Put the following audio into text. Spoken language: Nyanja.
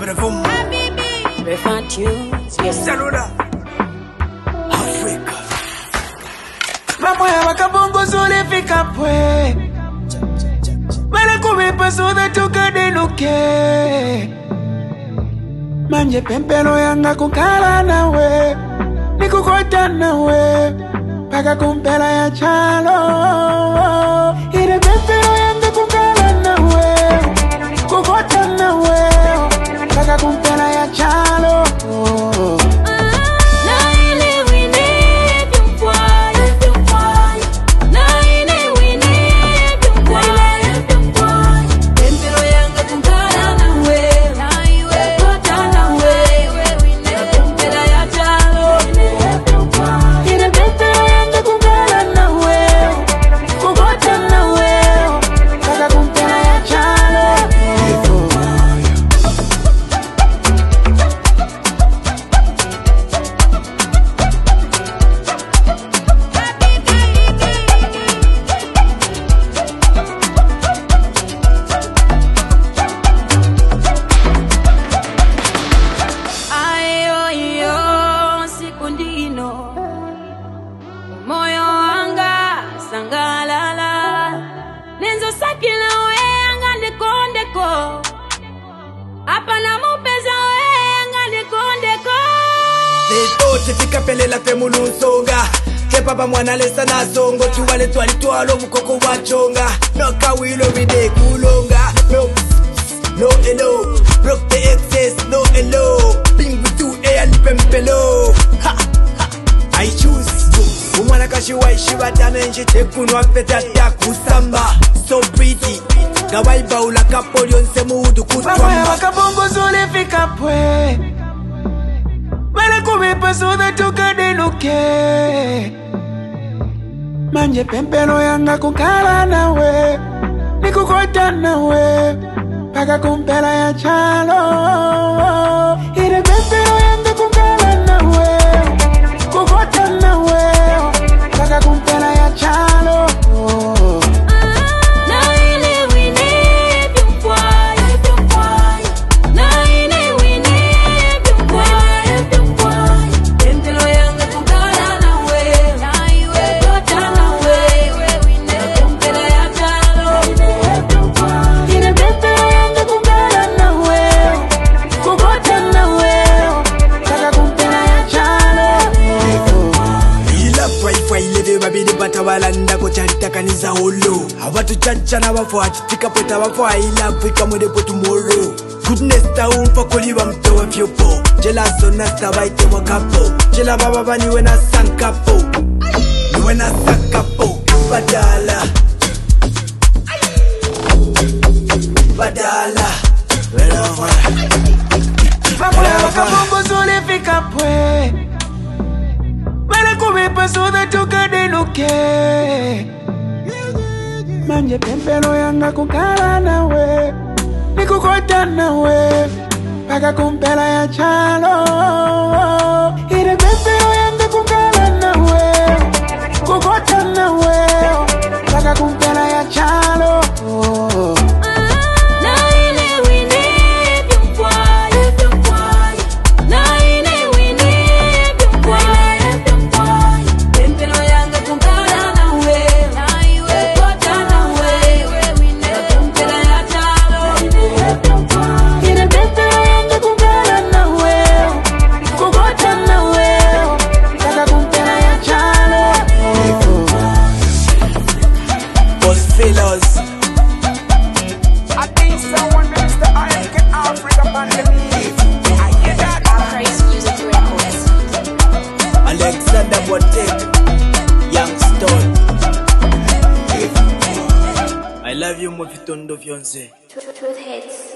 Saluda Africa. Mambo ya wakabongo zule fika pwe Mala kumipa soda tukadenuke Manje pempero yanga kukala nawe Nikukota nawe Paka kumpela ya chalo Ire pempero yanga kukala nawe Kukota nawe Paka kumpela ya chalo Moyo wanga sangalala Nenzo sakila weanga ndekondeko Apa na mupeza weanga ndekondeko Leto tifika pele la femulu songa Kepa pa mwana lesa na songo Tuwale tuwali tuwalo mukoko wachonga No kawilo vide kulonga No hello Broke the excess no hello Bingu tu ea lipempelo I choose Umwana kashiwa ishiwa damenji Tekunwa petata kusamba So pretty Gawaiba ula kapolio nsemudu kutwamba Mama ya wakabongo zule fika pwe Mala kumipa soda tukadenuke Manje pempero yanga kukala nawe Nikukota nawe Paka kumpela ya chalo Ire pempero yanga kukala nawe Kukota nawe Paka kumpela ya chalo Walanda ko charita kaniza holo Abatu chacha na wafo achitika pota wafo I love wika mwede po tomorrow Goodness ta umfa kuliwa mtowa fyopo Jela sona stabaite mwakapo Jela baba bani wena sankapo Niwena sankapo Badala Badala Wena wafo Mambo ya wakabongo zule fika pwe Mala kumipa soda tukadenuke Manje pempero yanga kukala nawe Nikukota nawe Paka kumpela ya chalo Ire pempero yanga kukala nawe Kukota nawe Paka kumpela ya chalo I think someone needs to get Africa on the beat. I hear that. Praise Music Records. Alexander Botek, Young Stone. I love you, Mofitondo Fiance. Truth hits.